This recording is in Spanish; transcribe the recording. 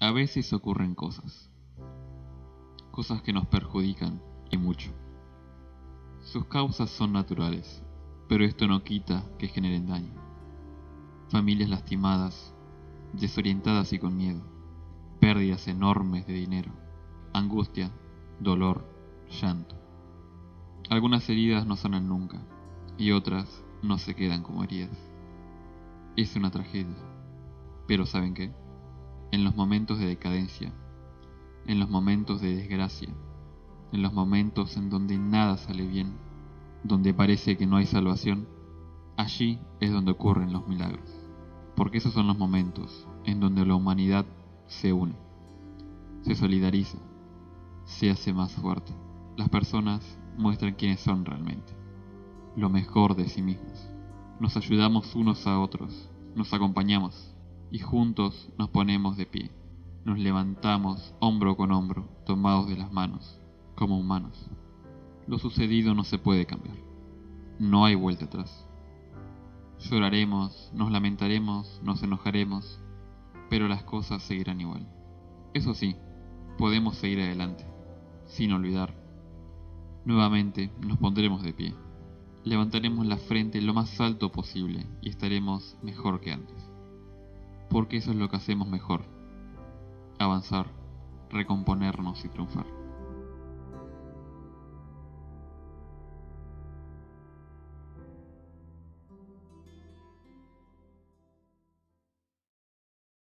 A veces ocurren cosas que nos perjudican y mucho. Sus causas son naturales, pero esto no quita que generen daño. Familias lastimadas, desorientadas y con miedo, pérdidas enormes de dinero, angustia, dolor, llanto. Algunas heridas no sanan nunca y otras no se quedan como heridas. Es una tragedia, pero ¿saben qué? En los momentos de decadencia, en los momentos de desgracia, en los momentos en donde nada sale bien, donde parece que no hay salvación, allí es donde ocurren los milagros. Porque esos son los momentos en donde la humanidad se une, se solidariza, se hace más fuerte. Las personas muestran quiénes son realmente, lo mejor de sí mismos. Nos ayudamos unos a otros, nos acompañamos y juntos nos ponemos de pie. Nos levantamos hombro con hombro, tomados de las manos, como humanos. Lo sucedido no se puede cambiar. No hay vuelta atrás. Lloraremos, nos lamentaremos, nos enojaremos, pero las cosas seguirán igual. Eso sí, podemos seguir adelante, sin olvidar. Nuevamente nos pondremos de pie. Levantaremos la frente lo más alto posible y estaremos mejor que antes. Porque eso es lo que hacemos mejor: avanzar, recomponernos y triunfar.